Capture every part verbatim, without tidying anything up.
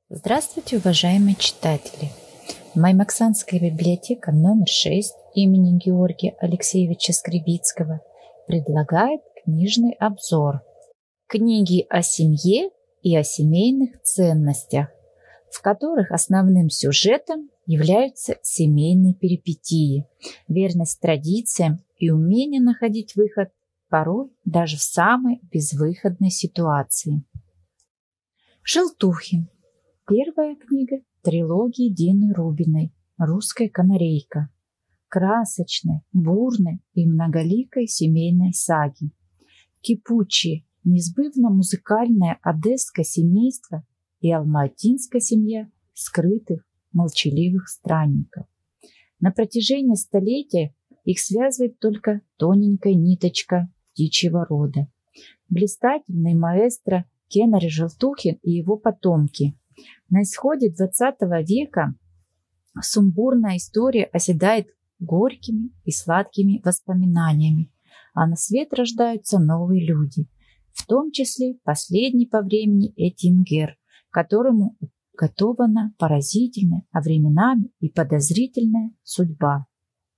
Здравствуйте, уважаемые читатели! Маймаксанская библиотека номер шесть имени Георгия Алексеевича Скребицкого предлагает книжный обзор книги о семье и о семейных ценностях, в которых основным сюжетом являются семейные перипетии, верность традициям и умение находить выход порой даже в самой безвыходной ситуации. Желтухин. Первая книга трилогии Дины Рубиной «Русская канарейка», красочной, бурной и многоликой семейной саги. Кипучие, несбывно-музыкальное одесское семейство и алматинская семья скрытых, молчаливых странников. На протяжении столетия их связывает только тоненькая ниточка птичьего рода. Блистательный маэстро Кенари Желтухин и его потомки. На исходе двадцатого века сумбурная история оседает горькими и сладкими воспоминаниями, а на свет рождаются новые люди, в том числе последний по времени Этингер, которому уготована поразительная, а временами и подозрительная судьба.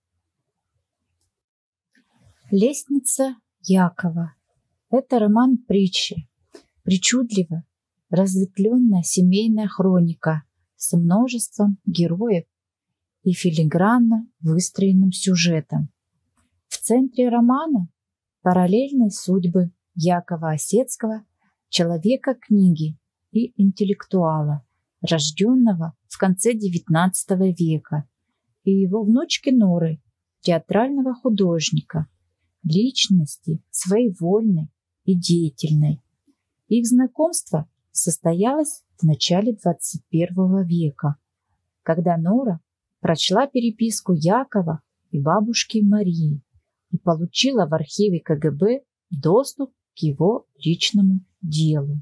Лестница Якова. Это роман притчи, причудливо разветвленная семейная хроника с множеством героев и филигранно выстроенным сюжетом. В центре романа параллельные судьбы Якова Осетского, человека книги и интеллектуала, рожденного в конце девятнадцатого века, и его внучки Норы, театрального художника, личности своевольной и деятельной. Их знакомство состоялось в начале двадцать первого века, когда Нора прочла переписку Якова и бабушки Марии и получила в архиве ка гэ бэ доступ к его личному делу.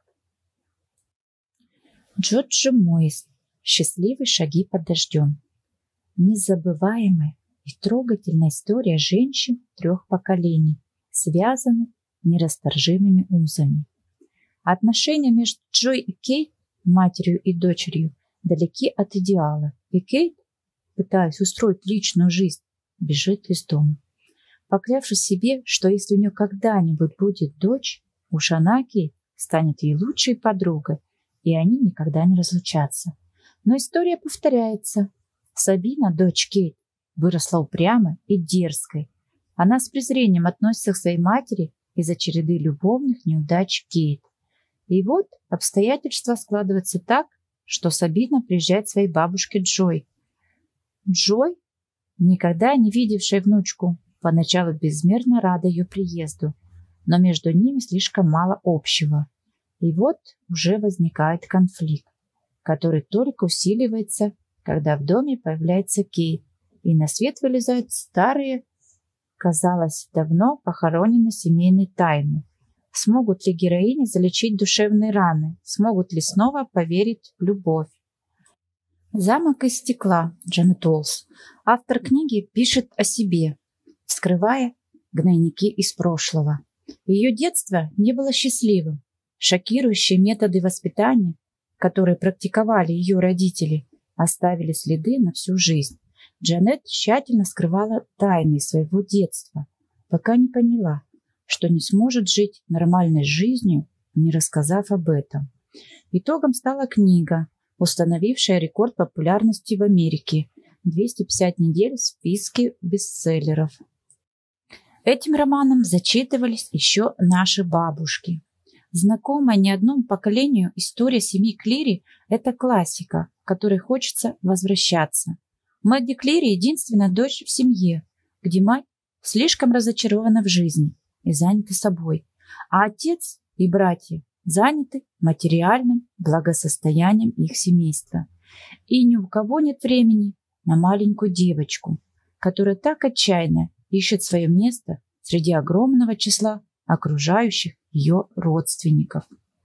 Джорджо Моис. Счастливые шаги под дождем. Незабываемая и трогательная история женщин трех поколений, связанных нерасторжимыми узами. Отношения между Джой и Кейт, матерью и дочерью, далеки от идеала, и Кейт, пытаясь устроить личную жизнь, бежит из дома. Поклявшись себе, что если у нее когда-нибудь будет дочь, уж она, Кейт, станет ей лучшей подругой, и они никогда не разлучатся. Но история повторяется. Сабина, дочь Кейт, выросла упрямой и дерзкой. Она с презрением относится к своей матери из-за череды любовных неудач Кейт. И вот обстоятельства складываются так, что Сабина приезжает к своей бабушке Джой. Джой, никогда не видевшая внучку, поначалу безмерно рада ее приезду, но между ними слишком мало общего. И вот уже возникает конфликт, который только усиливается, когда в доме появляется Кейт, и на свет вылезают старые, казалось, давно похороненные семейные тайны. Смогут ли героини залечить душевные раны? Смогут ли снова поверить в любовь? «Замок из стекла» Джанет Уолс. Автор книги пишет о себе, вскрывая гнойники из прошлого. Ее детство не было счастливым. Шокирующие методы воспитания, которые практиковали ее родители, оставили следы на всю жизнь. Джанет тщательно скрывала тайны своего детства, пока не поняла, что не сможет жить нормальной жизнью, не рассказав об этом. Итогом стала книга, установившая рекорд популярности в Америке – двести пятьдесят недель в списке бестселлеров. Этим романом зачитывались еще наши бабушки. Знакомая не одному поколению история семьи Клири – это классика, к которой хочется возвращаться. Мэгги Клири – единственная дочь в семье, где мать слишком разочарована в жизни и заняты собой, а отец и братья заняты материальным благосостоянием их семейства. И ни у кого нет времени на маленькую девочку, которая так отчаянно ищет свое место среди огромного числа окружающих ее родственников.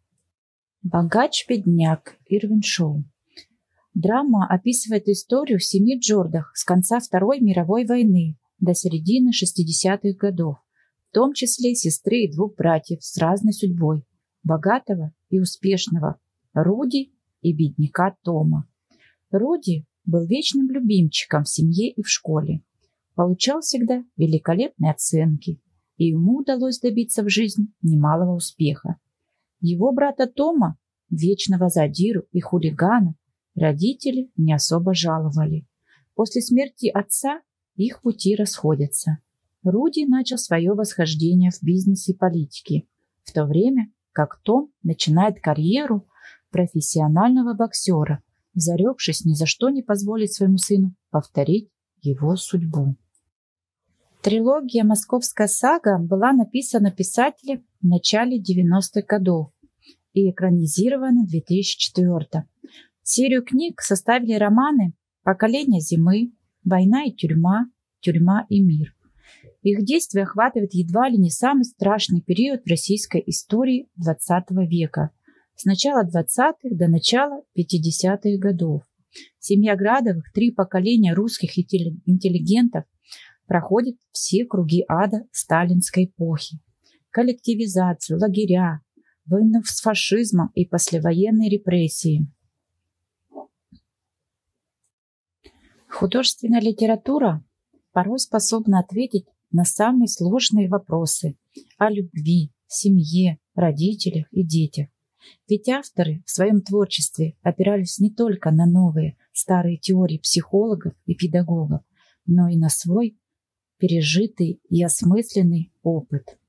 Богач-бедняк Ирвин Шоу. Драма описывает историю в семи Джордах с конца Второй мировой войны до середины шестидесятых годов, в том числе сестры и двух братьев с разной судьбой, богатого и успешного Руди и бедняка Тома. Руди был вечным любимчиком в семье и в школе. Получал всегда великолепные оценки, и ему удалось добиться в жизни немалого успеха. Его брата Тома, вечного задиру и хулигана, родители не особо жаловали. После смерти отца их пути расходятся. Руди начал свое восхождение в бизнесе и политике, в то время как Том начинает карьеру профессионального боксера, зарекшись ни за что не позволить своему сыну повторить его судьбу. Трилогия «Московская сага» была написана писателем в начале девяностых годов и экранизирована в две тысячи четвёртом. Серию книг составили романы «Поколение зимы», «Война и тюрьма», «Тюрьма и мир». Их действие охватывает едва ли не самый страшный период в российской истории двадцатого века, с начала двадцатых до начала пятидесятых годов. Семья Градовых, три поколения русских интеллигентов, проходит все круги ада сталинской эпохи. Коллективизацию, лагеря, войну с фашизмом и послевоенные репрессии. Художественная литература порой способна ответить на самые сложные вопросы о любви, семье, родителях и детях. Ведь авторы в своем творчестве опирались не только на новые, старые теории психологов и педагогов, но и на свой пережитый и осмысленный опыт.